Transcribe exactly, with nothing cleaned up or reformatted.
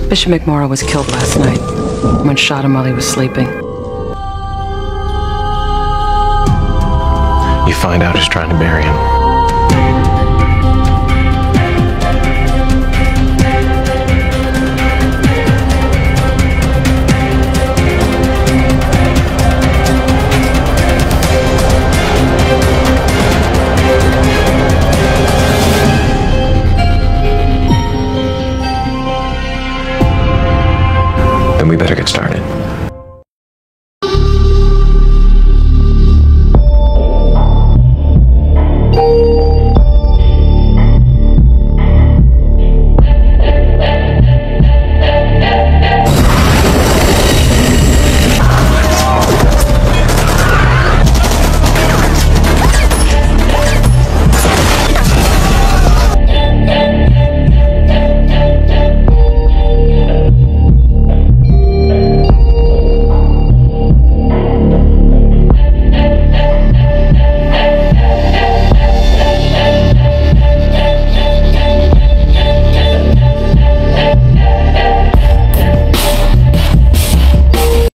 Bishop McMorrow was killed last night. Someone shot him while he was sleeping. You find out who's trying to bury him.